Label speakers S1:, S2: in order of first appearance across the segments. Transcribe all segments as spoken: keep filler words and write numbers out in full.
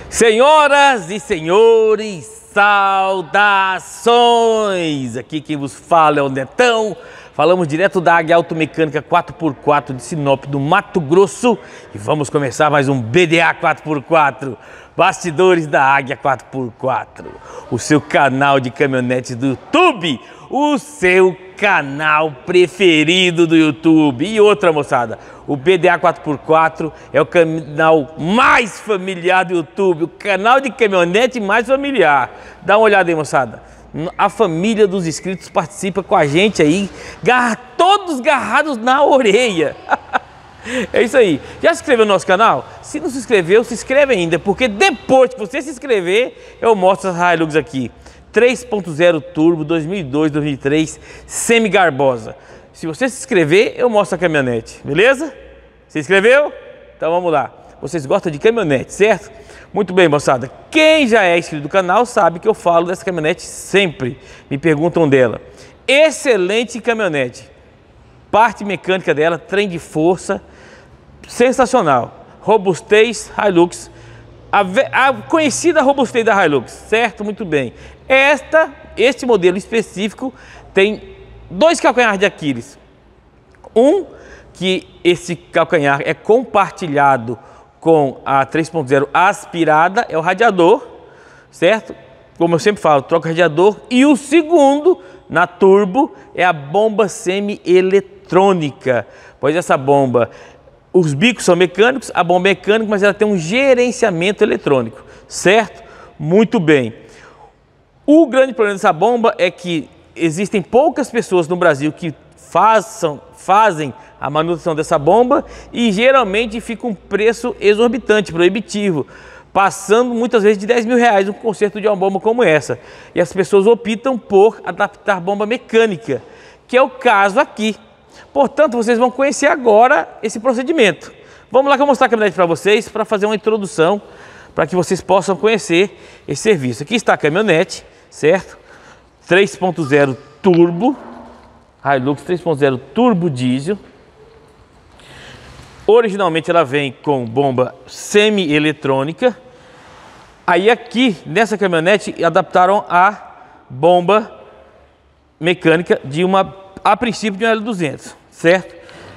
S1: Senhoras e senhores, saudações! Aqui quem vos fala é o Netão. Falamos direto da Águia Automecânica quatro por quatro de Sinop, do Mato Grosso. E vamos começar mais um B D A quatro por quatro. Bastidores da Águia quatro por quatro. O seu canal de caminhonetes do YouTube. O seu canal preferido do YouTube. E outra, moçada, o B D A quatro por quatro é o canal mais familiar do YouTube. O canal de caminhonete mais familiar. Dá uma olhada aí, moçada. A família dos inscritos participa com a gente aí, garra, todos garrados na orelha. É isso aí. Já se inscreveu no nosso canal? Se não se inscreveu, se inscreve ainda, porque depois que você se inscrever, eu mostro as Hilux aqui. três ponto zero Turbo, dois mil e dois, dois mil e três, semi-garbosa. Se você se inscrever, eu mostro a caminhonete, beleza? Se inscreveu? Então vamos lá. Vocês gostam de caminhonete, certo? Muito bem, moçada. Quem já é inscrito do canal sabe que eu falo dessa caminhonete sempre. Me perguntam dela. Excelente caminhonete. Parte mecânica dela, trem de força, sensacional. Robustez Hilux. A, a conhecida robustez da Hilux, certo? Muito bem. Esta, este modelo específico tem dois calcanhares de Aquiles. Um, que esse calcanhar é compartilhado com a três ponto zero aspirada, é o radiador, certo? Como eu sempre falo, troca o radiador. E o segundo, na turbo, é a bomba semi-eletrônica. Pois essa bomba, os bicos são mecânicos, a bomba é mecânica, mas ela tem um gerenciamento eletrônico, certo? Muito bem. O grande problema dessa bomba é que existem poucas pessoas no Brasil que façam, fazem a manutenção dessa bomba e geralmente fica um preço exorbitante, proibitivo, passando muitas vezes de dez mil reais um conserto de uma bomba como essa. E as pessoas optam por adaptar bomba mecânica, que é o caso aqui. Portanto, vocês vão conhecer agora esse procedimento. Vamos lá que eu vou mostrar a caminhonete para vocês, para fazer uma introdução, para que vocês possam conhecer esse serviço. Aqui está a caminhonete, certo? três ponto zero Turbo, Hilux três ponto zero Turbo Diesel. Originalmente ela vem com bomba semi-eletrônica. Aí aqui, nessa caminhonete, adaptaram a bomba mecânica de uma, a princípio, de uma L duzentos, certo?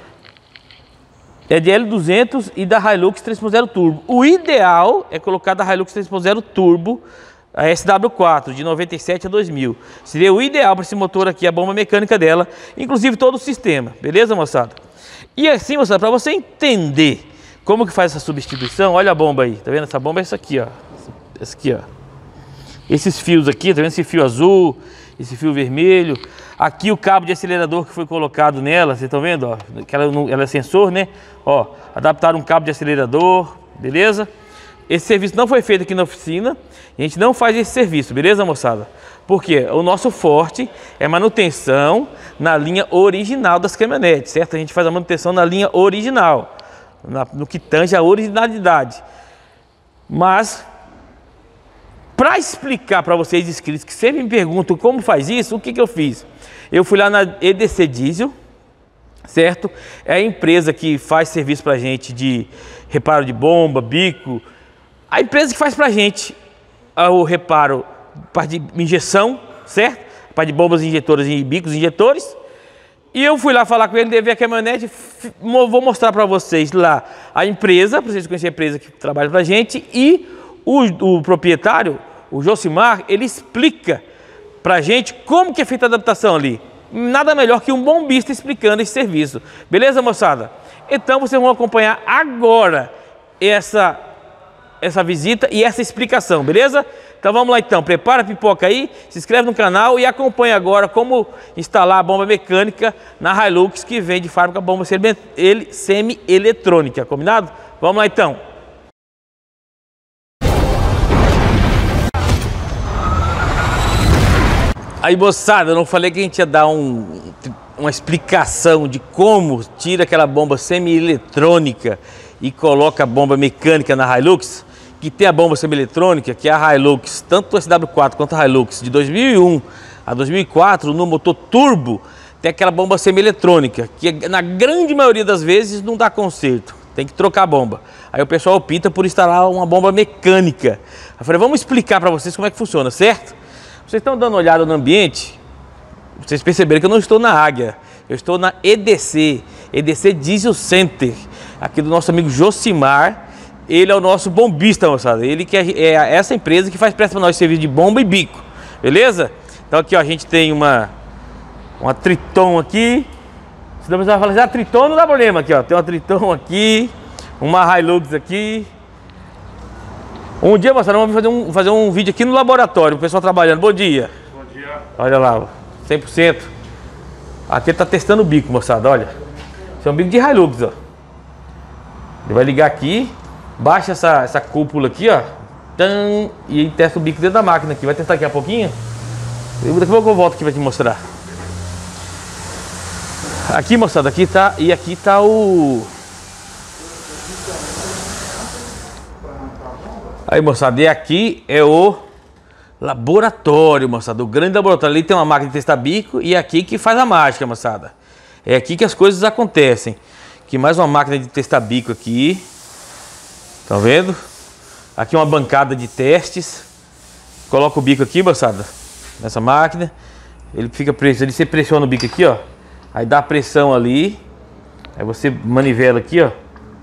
S1: É de L duzentos e da Hilux três ponto zero Turbo. O ideal é colocar da Hilux três ponto zero Turbo, a S W quatro, de noventa e sete a dois mil. Seria o ideal para esse motor aqui, a bomba mecânica dela, inclusive todo o sistema. Beleza, moçada? E assim, moçada, para você entender como que faz essa substituição, olha a bomba aí. Tá vendo? Essa bomba é essa aqui, ó. Essa aqui, ó. Esses fios aqui, tá vendo? Esse fio azul, esse fio vermelho. Aqui o cabo de acelerador que foi colocado nela, vocês estão vendo, ó? Que ela, ela é sensor, né? Ó, adaptaram um cabo de acelerador, beleza? Esse serviço não foi feito aqui na oficina, a gente não faz esse serviço, beleza, moçada? Porque o nosso forte é manutenção na linha original das caminhonetes, certo? A gente faz a manutenção na linha original, na, no que tange a originalidade. Mas, para explicar para vocês inscritos que sempre me perguntam como faz isso, o que, que eu fiz? Eu fui lá na E D C Diesel, certo? É a empresa que faz serviço para a gente de reparo de bomba, bico. A empresa que faz pra gente o reparo, parte de injeção, certo? Parte de bombas injetoras e bicos injetores. E eu fui lá falar com ele, levei a caminhonete, vou mostrar para vocês lá a empresa, para vocês conhecerem a empresa que trabalha pra gente. E o, o proprietário, o Josimar, ele explica pra gente como que é feita a adaptação ali. Nada melhor que um bombista explicando esse serviço. Beleza, moçada? Então vocês vão acompanhar agora essa... essa visita e essa explicação, beleza? Então vamos lá então, prepara a pipoca aí, se inscreve no canal e acompanha agora como instalar a bomba mecânica na Hilux que vem de fábrica bomba semi-eletrônica, combinado? Vamos lá então. Aí, moçada, eu não falei que a gente ia dar um, uma explicação de como tira aquela bomba semi-eletrônica e coloca a bomba mecânica na Hilux? Que tem a bomba semi-eletrônica, que é a Hilux, tanto o S W quatro quanto a Hilux, de dois mil e um a dois mil e quatro, no motor turbo, tem aquela bomba semi-eletrônica, que na grande maioria das vezes não dá conserto. tem que trocar a bomba. Aí o pessoal opta por instalar uma bomba mecânica. Eu falei, vamos explicar para vocês como é que funciona, certo? Vocês estão dando uma olhada no ambiente, vocês perceberam que eu não estou na Águia, eu estou na E D C, E D C Diesel Center, aqui do nosso amigo Josimar. Ele é o nosso bombista, moçada. Ele que é, é essa empresa que faz presta para nós serviço de bomba e bico, beleza? Então aqui ó, a gente tem uma uma Triton aqui. Se você vai falar assim, ah, Triton não dá problema aqui, ó. Tem uma Triton aqui, uma Hilux aqui. Um dia, moçada, vamos fazer um, fazer um vídeo aqui no laboratório, o pessoal trabalhando. Bom dia.
S2: Bom dia.
S1: Olha lá, cem por cento. Aqui ele tá testando o bico, moçada, olha. Esse é um bico de Hilux, ó. Ele vai ligar aqui, baixa essa, essa cúpula aqui, ó. Tam, e aí testa o bico dentro da máquina aqui. Vai testar aqui a pouquinho? Daqui a pouco eu volto aqui pra te mostrar. Aqui, moçada, aqui tá, e aqui tá o... Aí, moçada, e aqui é o laboratório, moçada, o grande laboratório. Ali tem uma máquina de testar bico e é aqui que faz a mágica, moçada. É aqui que as coisas acontecem. Aqui mais uma máquina de testar bico aqui. Estão vendo? Aqui uma bancada de testes. Coloca o bico aqui, moçada, nessa máquina. Ele fica preso, ele se pressiona o bico aqui, ó. Aí dá a pressão ali. Aí você manivela aqui, ó.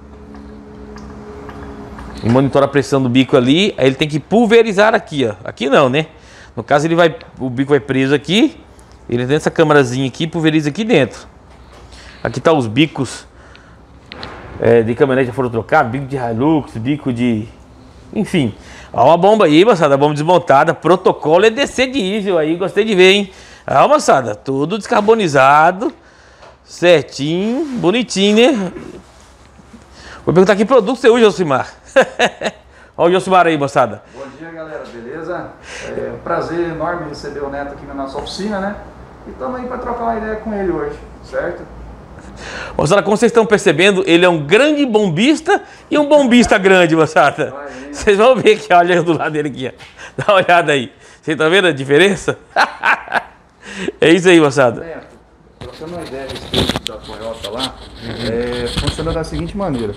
S1: E monitora a pressão do bico ali. Aí ele tem que pulverizar aqui, ó. Aqui não, né? No caso ele vai, o bico vai preso aqui. Ele tem essa câmerazinha aqui, pulveriza aqui dentro. Aqui tá os bicos é, de caminhonete já foram trocados. Bico de Hilux, bico de... Enfim. Ó uma bomba aí, moçada. Bomba desmontada. Protocolo E D C diesel aí. Gostei de ver, hein? Ó, moçada. Tudo descarbonizado. Certinho. Bonitinho, né? Vou perguntar que produto você usa, Josimar. Olha o Josimar aí, moçada.
S2: Bom dia, galera, beleza? É um prazer enorme receber o Neto aqui na nossa oficina, né? E estamos aí para trocar uma ideia com ele hoje, certo?
S1: Moçada, como vocês estão percebendo, ele é um grande bombista e um bombista grande, moçada. Vocês vão ver aqui, olha do lado dele aqui, ó. Dá uma olhada aí. Vocês estão vendo a diferença? É isso aí, moçada.
S2: Neto, trocando uma ideia a respeito da Toyota lá, é, funciona da seguinte maneira.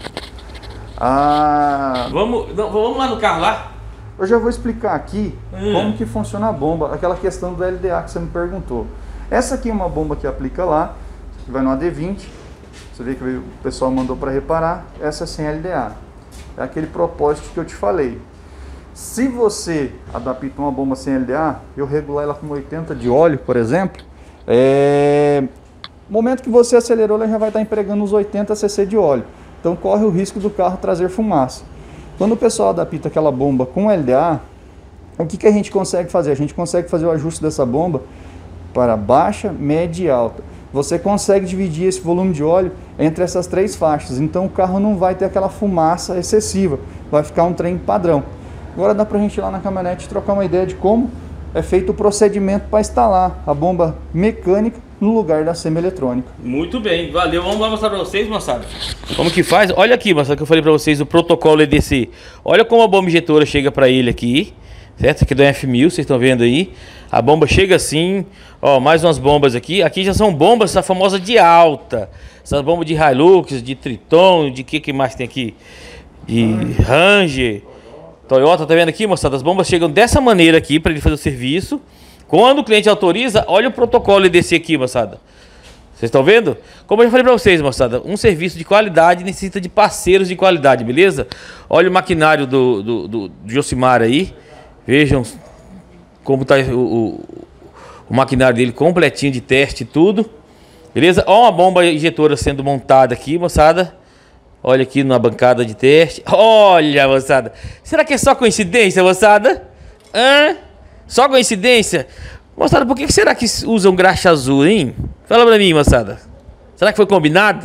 S2: Ah,
S1: vamos, não, vamos lá no carro lá?
S2: Eu já vou explicar aqui
S1: hum.
S2: como que funciona a bomba, aquela questão do L D A que você me perguntou. Essa aqui é uma bomba que aplica lá, que vai no A D vinte. Você vê que o pessoal mandou para reparar. Essa é sem L D A. É aquele propósito que eu te falei. Se você adapta uma bomba sem L D A, eu regular ela com oitenta de óleo, por exemplo, é... no momento que você acelerou, ela já vai estar empregando os oitenta cc de óleo. Então corre o risco do carro trazer fumaça. Quando o pessoal adapta aquela bomba com L D A, o que, que a gente consegue fazer? A gente consegue fazer o ajuste dessa bomba para baixa, média e alta. Você consegue dividir esse volume de óleo entre essas três faixas. Então o carro não vai ter aquela fumaça excessiva. Vai ficar um trem padrão. Agora dá para a gente ir lá na caminhonete e trocar uma ideia de como é feito o procedimento para instalar a bomba mecânica no lugar da semi-eletrônica.
S1: Muito bem, valeu. Vamos lá mostrar para vocês, moçada, como que faz. Olha aqui, moçada, que eu falei para vocês o protocolo E D C. Olha como a bomba injetora chega para ele aqui, certo? Aqui do F mil, vocês estão vendo aí. A bomba chega assim, ó, mais umas bombas aqui. Aqui já são bombas, essa famosa de alta. Essas bombas de Hilux, de Triton, de que que mais tem aqui? De Ranger, Toyota, tá vendo aqui, moçada? As bombas chegam dessa maneira aqui para ele fazer o serviço. Quando o cliente autoriza, olha o protocolo E D C aqui, moçada. Vocês estão vendo? Como eu já falei para vocês, moçada, um serviço de qualidade necessita de parceiros de qualidade, beleza? Olha o maquinário do, do, do, do Josimar aí. Vejam como tá o, o, o maquinário dele completinho de teste e tudo. Beleza? Olha uma bomba injetora sendo montada aqui, moçada. Olha aqui na bancada de teste. Olha, moçada. Será que é só coincidência, moçada? Hã? Só coincidência? Moçada, por que será que usam graxa azul, hein? Fala pra mim, moçada. Será que foi combinado?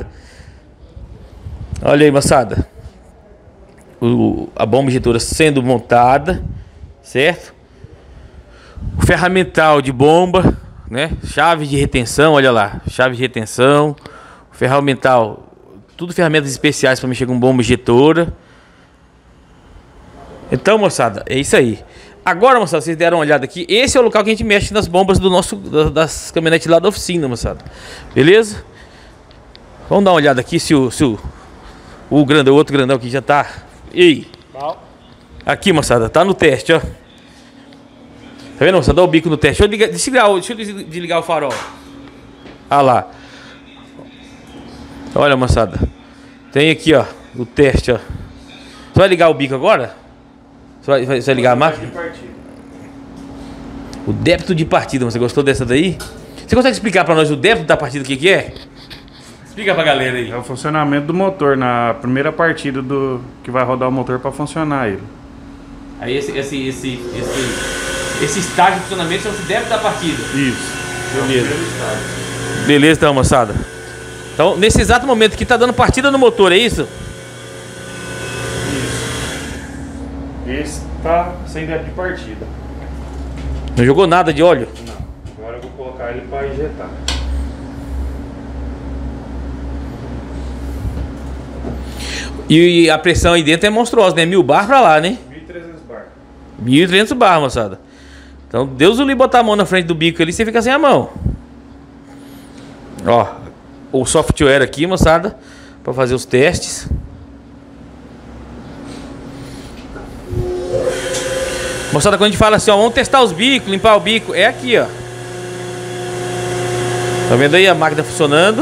S1: Olha aí, moçada. O, a bomba injetora sendo montada, certo? O ferramental de bomba, né? Chave de retenção, olha lá. Chave de retenção. O ferramental... Tudo ferramentas especiais para mexer com bomba injetora. Então, moçada, é isso aí. Agora, moçada, vocês deram uma olhada aqui. Esse é o local que a gente mexe nas bombas do nosso, das caminhonetes lá da oficina, moçada. Beleza? Vamos dar uma olhada aqui se o, se o, O grandão, o outro grandão que já tá. Ei! Aqui, moçada, tá no teste, ó. Tá vendo, moçada? Dá o bico no teste. Deixa eu, ligar, desligar, deixa eu desligar o farol. Ah lá. Olha, moçada. Tem aqui, ó, o teste, ó. Você vai ligar o bico agora? Você vai, vai, você vai ligar a máquina? O débito de partida, você gostou dessa daí? Você consegue explicar pra nós o débito da partida, o que que é? Explica pra galera aí.
S3: É o funcionamento do motor na primeira partida do que vai rodar o motor pra funcionar ele.
S1: Aí esse, esse, esse, esse, esse estágio de funcionamento chama-se débito da partida.
S3: Isso.
S1: Beleza. Beleza, então, moçada. Então, nesse exato momento que tá dando partida no motor, é isso?
S3: Isso. Esse tá sem débito de partida.
S1: Não jogou nada de óleo?
S3: Não. Agora eu vou colocar ele pra injetar.
S1: E a pressão aí dentro é monstruosa, né? Mil bar pra lá, né?
S3: mil e trezentos bar.
S1: mil e trezentos bar, moçada. Então, Deus o livre botar a mão na frente do bico ali, você fica sem a mão. Ó, o software aqui, moçada, pra fazer os testes. Moçada, quando a gente fala assim, ó, vamos testar os bicos, limpar o bico, é aqui, ó. Tá vendo aí a máquina funcionando?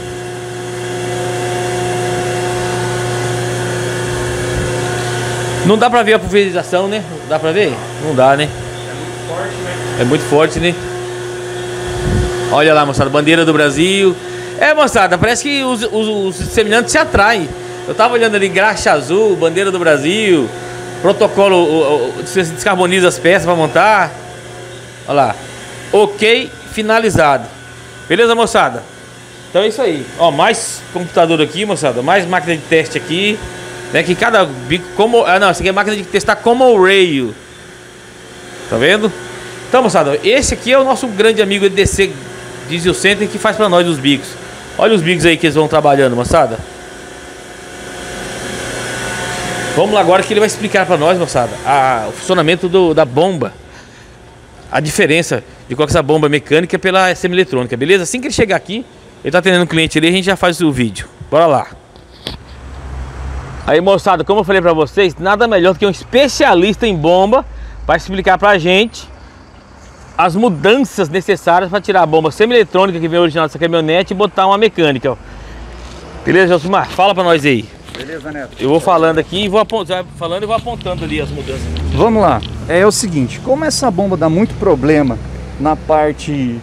S1: Não dá pra ver a pulverização, né? Dá pra ver? Não dá, né?
S3: É muito forte, né?
S1: É muito forte, né? Olha lá, moçada, bandeira do Brasil. É, moçada, parece que os, os, os semelhantes se atraem. Eu tava olhando ali, graxa azul, bandeira do Brasil, protocolo, o, o, você descarboniza as peças pra montar. Olha lá. Ok, finalizado. Beleza, moçada? Então é isso aí. Ó, mais computador aqui, moçada, mais máquina de teste aqui. Né, que cada bico como... Ah, não, essa aqui é máquina de testar como o rail. Tá vendo? Então, moçada, esse aqui é o nosso grande amigo E D C Diesel Center que faz pra nós os bicos. Olha os bicos aí que eles vão trabalhando, moçada. Vamos lá agora que ele vai explicar pra nós, moçada, a, o funcionamento do, da bomba. A diferença de qual que é essa bomba mecânica pela semi-eletrônica, beleza? Assim que ele chegar aqui, ele tá atendendo um cliente ali, a gente já faz o vídeo. Bora lá. Aí, moçada, como eu falei pra vocês, nada melhor do que um especialista em bomba para explicar pra gente as mudanças necessárias para tirar a bomba semi-eletrônica que vem original dessa caminhonete e botar uma mecânica, ó. Beleza, Josimar? Fala pra nós aí.
S2: Beleza, Neto?
S1: Eu vou falando aqui e vou apontando, falando e vou apontando ali as mudanças.
S2: Vamos lá. É o seguinte, como essa bomba dá muito problema na parte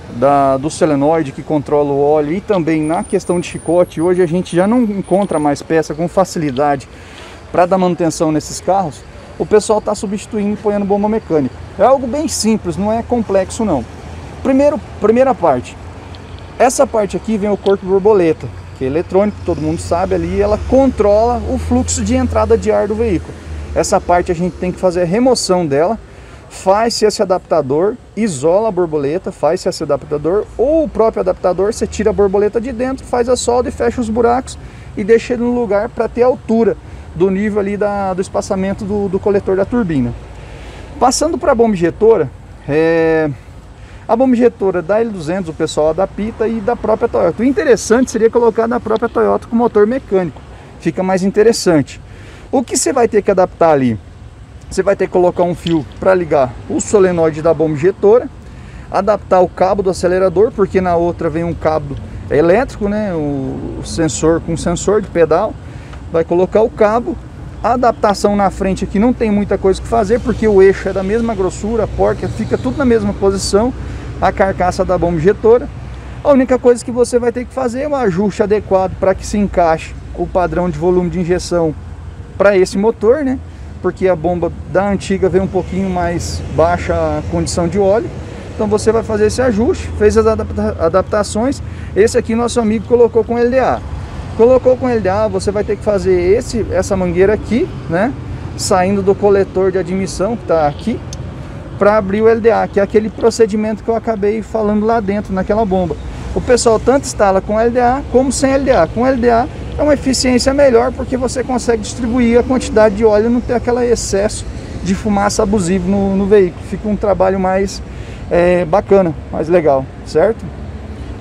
S2: da, do solenoide que controla o óleo e também na questão de chicote, hoje a gente já não encontra mais peça com facilidade para dar manutenção nesses carros, o pessoal está substituindo e ponhando bomba mecânica. É algo bem simples, não é complexo não. Primeiro, primeira parte, essa parte aqui vem o corpo borboleta, que é eletrônico, todo mundo sabe ali, ela controla o fluxo de entrada de ar do veículo. Essa parte a gente tem que fazer a remoção dela, faz-se esse adaptador, isola a borboleta, faz-se esse adaptador, ou o próprio adaptador, você tira a borboleta de dentro, faz a solda e fecha os buracos e deixa ele no lugar para ter a altura do nível ali da, do espaçamento do, do coletor da turbina. Passando para a bomba injetora, é... a bomba injetora da L duzentos o pessoal adapta e da própria Toyota. O interessante seria colocar da própria Toyota com motor mecânico, fica mais interessante. O que você vai ter que adaptar ali? Você vai ter que colocar um fio para ligar o solenoide da bomba injetora, adaptar o cabo do acelerador, porque na outra vem um cabo elétrico, né, o sensor com sensor de pedal. Vai colocar o cabo, a adaptação na frente aqui não tem muita coisa que fazer, porque o eixo é da mesma grossura, a porca fica tudo na mesma posição, a carcaça da bomba injetora. A única coisa que você vai ter que fazer é um ajuste adequado para que se encaixe o padrão de volume de injeção para esse motor, né? Porque a bomba da antiga veio um pouquinho mais baixa a condição de óleo. Então você vai fazer esse ajuste, fez as adapta adaptações. Esse aqui nosso amigo colocou com L D A. Colocou com L D A, você vai ter que fazer esse, essa mangueira aqui, né? Saindo do coletor de admissão que está aqui, para abrir o L D A, que é aquele procedimento que eu acabei falando lá dentro, naquela bomba. O pessoal tanto instala com L D A como sem L D A. Com L D A é uma eficiência melhor, porque você consegue distribuir a quantidade de óleo, não ter aquele excesso de fumaça abusivo no, no veículo. Fica um trabalho mais é, bacana, mais legal, certo?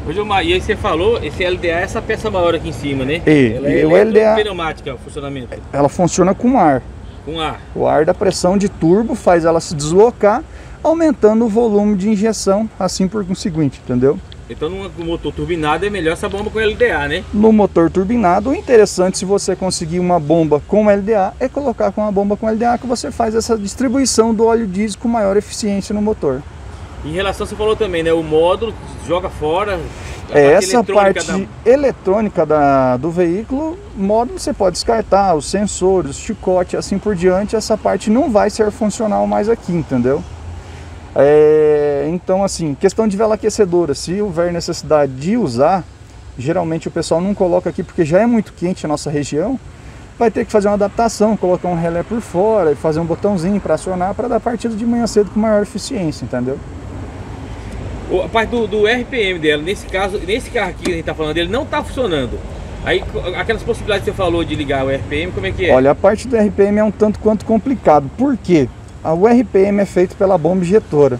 S1: Ô, Gilmar, e aí você falou, esse L D A é essa peça maior aqui em cima, né?
S2: E,
S1: ela é
S2: e o L D A,
S1: pneumática, o funcionamento.
S2: Ela funciona com ar.
S1: Com ar.
S2: O ar da pressão de turbo faz ela se deslocar, aumentando o volume de injeção, assim por conseguinte, entendeu?
S1: Então no motor turbinado é melhor essa bomba com L D A, né?
S2: No motor turbinado, o interessante, se você conseguir uma bomba com L D A, é colocar com uma bomba com L D A que você faz essa distribuição do óleo diesel com maior eficiência no motor.
S1: Em relação, você falou também, né? O módulo joga fora.
S2: É, essa parte da... eletrônica da, do veículo, módulo você pode descartar, os sensores, o chicote, assim por diante, essa parte não vai ser funcional mais aqui, entendeu? É, então, assim, questão de vela aquecedora, se houver necessidade de usar, geralmente o pessoal não coloca aqui porque já é muito quente a nossa região, vai ter que fazer uma adaptação, colocar um relé por fora e fazer um botãozinho para acionar para dar partida de manhã cedo com maior eficiência, entendeu?
S1: A parte do, do R P M dela, nesse caso, nesse carro aqui que a gente está falando, ele não está funcionando. Aí, aquelas possibilidades que você falou de ligar o R P M, como é que é?
S2: Olha, a parte do R P M é um tanto quanto complicado, por quê? O R P M é feito pela bomba injetora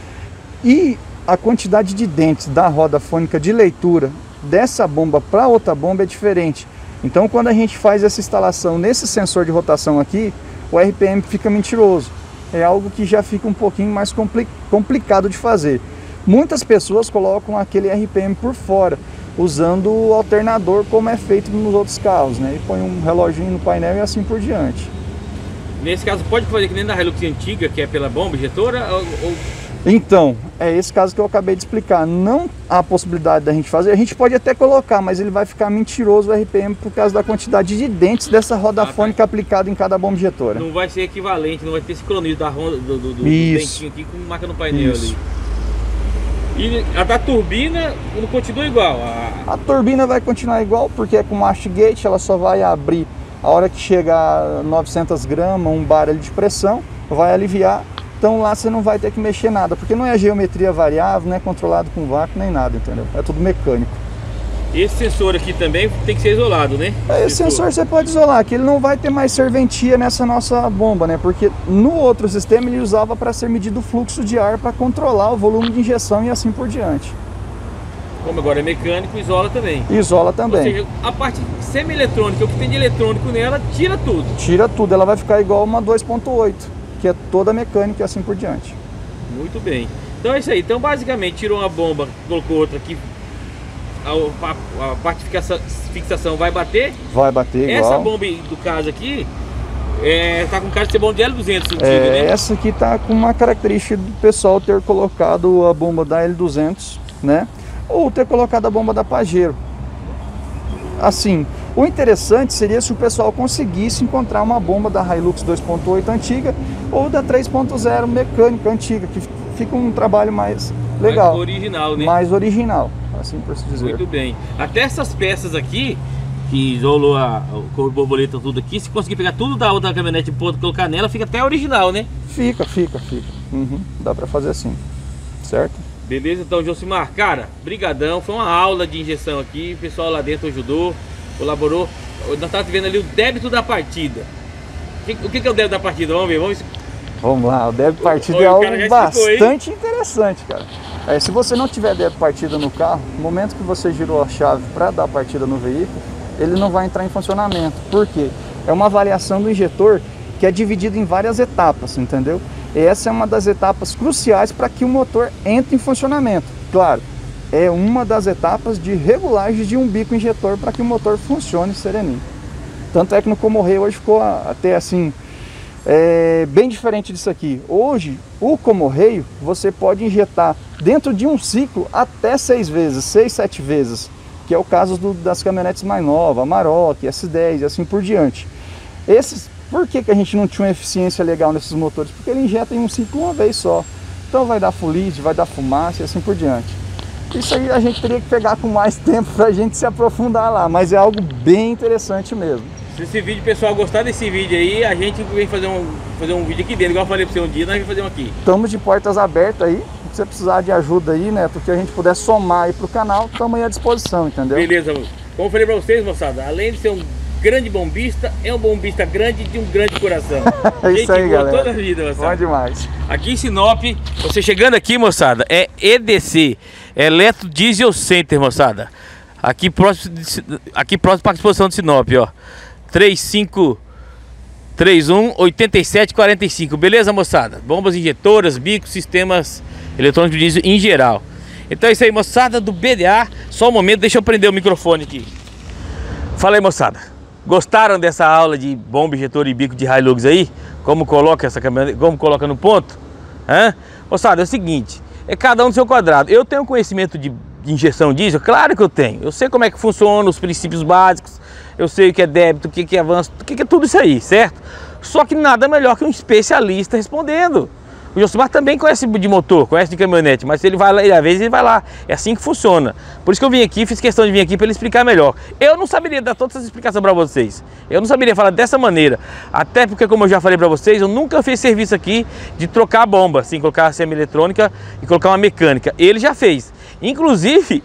S2: e a quantidade de dentes da roda fônica de leitura dessa bomba para outra bomba é diferente. Então, quando a gente faz essa instalação nesse sensor de rotação aqui, o R P M fica mentiroso. É algo que já fica um pouquinho mais compli complicado de fazer. Muitas pessoas colocam aquele R P M por fora, usando o alternador como é feito nos outros carros, né? E põe um reloginho no painel e assim por diante.
S1: Nesse caso, pode fazer que nem na Hilux antiga, que é pela bomba injetora? Ou, ou...
S2: Então, é esse caso que eu acabei de explicar. Não há possibilidade da gente fazer. A gente pode até colocar, mas ele vai ficar mentiroso o R P M por causa da quantidade de dentes dessa roda ah, fônica tá. aplicada em cada bomba injetora.
S1: Não vai ser equivalente, não vai ter esse cronismo da ronda, do, do, do dentinho aqui com marca no painel. Isso. Ali. E a da turbina não continua igual? A...
S2: a turbina vai continuar igual, porque é com mastigate, ela só vai abrir a hora que chega a novecentas gramas, um bar ali de pressão, vai aliviar. Então lá você não vai ter que mexer nada, porque não é geometria variável, não é controlado com vácuo nem nada, entendeu? É tudo mecânico.
S1: Esse sensor aqui também tem que ser isolado, né?
S2: Esse sensor, sensor você pode isolar, que ele não vai ter mais serventia nessa nossa bomba, né? Porque no outro sistema ele usava para ser medido o fluxo de ar para controlar o volume de injeção e assim por diante.
S1: Como agora é mecânico, isola também.
S2: Isola também.
S1: Ou seja, a parte semi-eletrônica, o que tem de eletrônico nela, tira tudo.
S2: Tira tudo, ela vai ficar igual uma dois ponto oito, que é toda mecânica e assim por diante.
S1: Muito bem. Então é isso aí. Então basicamente tirou uma bomba, colocou outra aqui, a, a, a parte de fixação, fixação vai bater.
S2: Vai bater igual.
S1: Essa bomba do caso aqui, é, tá com cara de ser bomba de L duzentos. Antigo,
S2: é,
S1: né?
S2: Essa aqui tá com uma característica do pessoal ter colocado a bomba da L duzentos, né? Ou ter colocado a bomba da Pajero. Assim, o interessante seria se o pessoal conseguisse encontrar uma bomba da Hilux dois ponto oito antiga ou da três ponto zero mecânica antiga, que fica um trabalho mais legal.
S1: Mais original, né?
S2: Mais original, assim por se dizer.
S1: Muito bem. Até essas peças aqui, que isolou a, a borboleta tudo aqui, se conseguir pegar tudo da outra caminhonete e colocar nela, fica até original, né?
S2: Fica, fica, fica. Uhum, dá pra fazer assim, certo?
S1: Beleza, então, Josimar, cara, brigadão, foi uma aula de injeção aqui, o pessoal lá dentro ajudou, colaborou. Nós estávamos vendo ali o débito da partida. O que é o débito da partida? Vamos ver, vamos...
S2: Vamos lá, o débito partida
S1: Oi,
S2: é algo
S1: explicou,
S2: bastante interessante, cara. É, se você não tiver débito partida no carro, no momento que você girou a chave para dar partida no veículo, ele não vai entrar em funcionamento. Por quê? É uma avaliação do injetor que é dividido em várias etapas, entendeu? Essa é uma das etapas cruciais para que o motor entre em funcionamento. Claro, é uma das etapas de regulagem de um bico injetor para que o motor funcione sereninho. Tanto é que no Comorreio hoje ficou até assim, é, bem diferente disso aqui. Hoje, o Comorreio, você pode injetar dentro de um ciclo até seis vezes, seis, sete vezes, que é o caso do, das caminhonetes mais novas, Amarok, S dez e assim por diante. Esses Por que que a gente não tinha uma eficiência legal nesses motores? Porque ele injeta em um ciclo uma vez só. Então vai dar fuligem, vai dar fumaça e assim por diante. Isso aí a gente teria que pegar com mais tempo para a gente se aprofundar lá, mas é algo bem interessante mesmo.
S1: Se esse vídeo, pessoal, gostar desse vídeo aí, a gente vem fazer um, fazer um vídeo aqui dentro, igual eu falei para você um dia, nós vamos fazer um aqui.
S2: Estamos de portas abertas aí, se você precisar de ajuda aí, né, porque a gente puder somar aí para o canal, estamos aí à disposição, entendeu?
S1: Beleza, como eu falei para vocês, moçada, além de ser um grande bombista, é um bombista grande de um grande coração.
S2: É isso aí, galera.
S1: Toda a vida, moçada.
S2: Bom demais.
S1: Aqui em Sinop, você chegando aqui, moçada, é E D C. Eletro Diesel Center, moçada. Aqui próximo, de, aqui próximo para a exposição de Sinop, ó. três cinco três um, oito sete quatro cinco. Beleza, moçada? Bombas injetoras, bicos, sistemas eletrônicos de diesel em geral. Então é isso aí, moçada do B D A. Só um momento, deixa eu prender o microfone aqui. Fala aí, moçada. Gostaram dessa aula de bomba injetor e bico de Hilux aí? Como coloca essa caminhonete, como coloca no ponto? Hã? Moçada, é o seguinte, é cada um do seu quadrado. Eu tenho conhecimento de, de injeção diesel? Claro que eu tenho. Eu sei como é que funciona, os princípios básicos. Eu sei o que é débito, o que é avanço, o que é tudo isso aí, certo? Só que nada melhor que um especialista respondendo. O Josimar também conhece de motor, conhece de caminhonete, mas ele vai lá, às vezes ele vai lá. É assim que funciona. Por isso que eu vim aqui, fiz questão de vir aqui para ele explicar melhor. Eu não saberia dar todas essas explicações para vocês. Eu não saberia falar dessa maneira. Até porque, como eu já falei para vocês, eu nunca fiz serviço aqui de trocar a bomba, assim, colocar a semi-eletrônica e colocar uma mecânica. Ele já fez. Inclusive...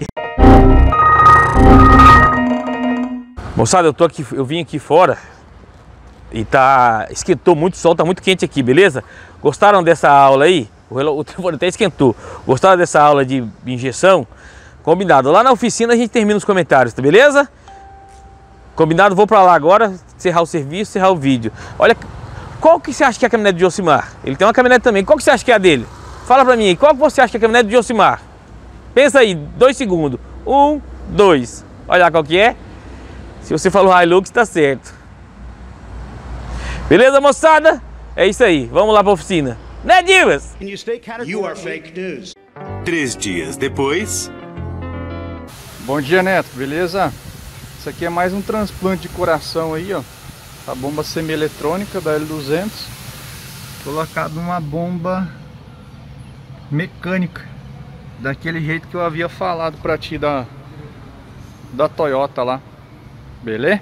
S1: Moçada, eu, tô aqui, eu vim aqui fora e tá, esquentou muito o sol, tá muito quente aqui, beleza? Gostaram dessa aula aí? O, o telefone até esquentou. Gostaram dessa aula de injeção? Combinado. Lá na oficina a gente termina os comentários, tá beleza? Combinado, vou pra lá agora, encerrar o serviço, encerrar o vídeo. Olha, qual que você acha que é a caminhonete de Josimar? Ele tem uma caminhonete também, qual que você acha que é a dele? Fala pra mim aí, qual que você acha que é a caminhonete de Josimar? Pensa aí, dois segundos. Um, dois. Olha lá qual que é. Se você falou Hilux, tá certo. Beleza, moçada? É isso aí. Vamos lá pra oficina. Né, Divas?
S4: You are fake news.
S5: Três dias depois...
S2: Bom dia, Neto. Beleza? Isso aqui é mais um transplante de coração aí, ó. A bomba semi-eletrônica da L duzentos. Colocado numa bomba mecânica. Daquele jeito que eu havia falado pra ti da, da Toyota lá. Beleza?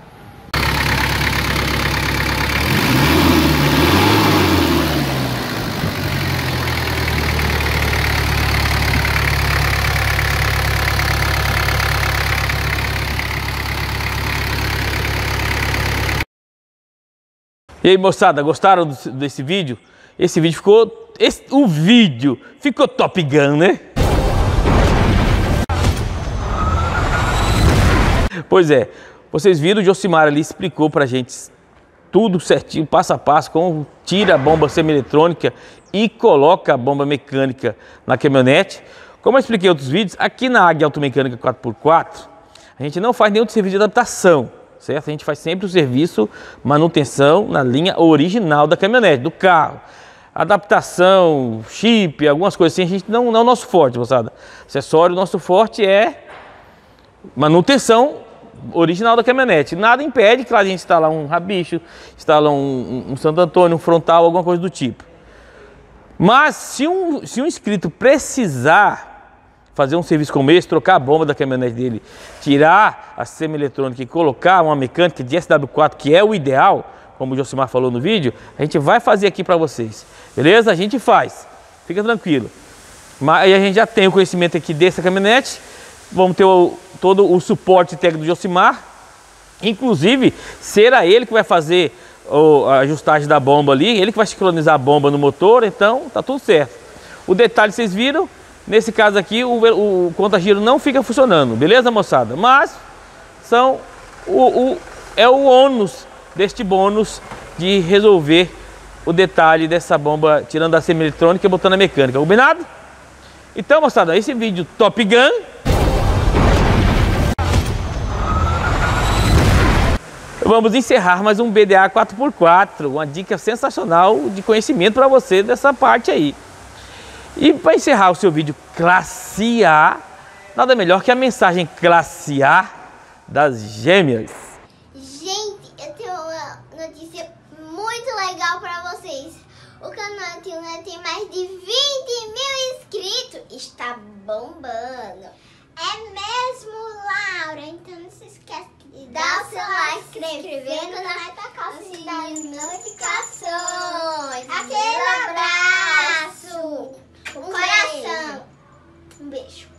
S1: E aí, moçada, gostaram desse vídeo? Esse vídeo ficou... Esse, o vídeo ficou Top Gun, né? Pois é, vocês viram, o Josimar ali explicou pra gente tudo certinho, passo a passo, como tira a bomba semi-eletrônica e coloca a bomba mecânica na caminhonete. Como eu expliquei em outros vídeos, aqui na Águia Automecânica quatro por quatro, a gente não faz nenhum serviço de adaptação, certo? A gente faz sempre o serviço manutenção na linha original da caminhonete, do carro. Adaptação, chip, algumas coisas assim, a gente não, não é o nosso forte, moçada. Acessório, o nosso forte é manutenção original da caminhonete. Nada impede que a gente instalar um rabicho, instalar um, um Santo Antônio, um frontal, alguma coisa do tipo. Mas se um, se um inscrito precisar fazer um serviço como esse, trocar a bomba da caminhonete dele, tirar a semi-eletrônica e colocar uma mecânica de S W quatro, que é o ideal, como o Josimar falou no vídeo, a gente vai fazer aqui para vocês. Beleza? A gente faz. Fica tranquilo. Mas aí a gente já tem o conhecimento aqui dessa caminhonete. Vamos ter o, todo o suporte técnico do Josimar. Inclusive, será ele que vai fazer o, a ajustagem da bomba ali. Ele que vai sincronizar a bomba no motor. Então, tá tudo certo. O detalhe vocês viram. Nesse caso aqui, o, o conta-giro não fica funcionando. Beleza, moçada? Mas são o, o, é o ônus deste bônus de resolver o detalhe dessa bomba, tirando a semi-eletrônica e botando a mecânica. Combinado? Então, moçada, esse vídeo Top Gun. Vamos encerrar mais um B D A quatro por quatro, uma dica sensacional de conhecimento para você dessa parte aí. E para encerrar o seu vídeo classe A, nada melhor que a mensagem classe A das gêmeas.
S6: Gente, eu tenho uma notícia muito legal para vocês. O canal Tuna tem mais de vinte mil inscritos. Está bombando. É mesmo, Laura? Então não se esquece de dar o seu like, se inscrever no canal e tacar o sininho de notificações. Aquele abraço. Um coração. Um beijo.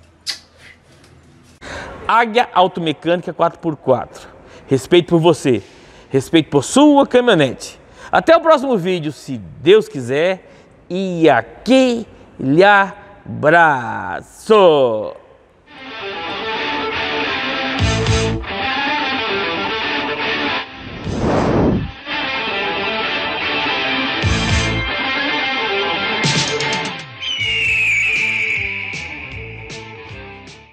S1: Águia Automecânica quatro por quatro. Respeito por você. Respeito por sua caminhonete. Até o próximo vídeo, se Deus quiser. E aquele abraço!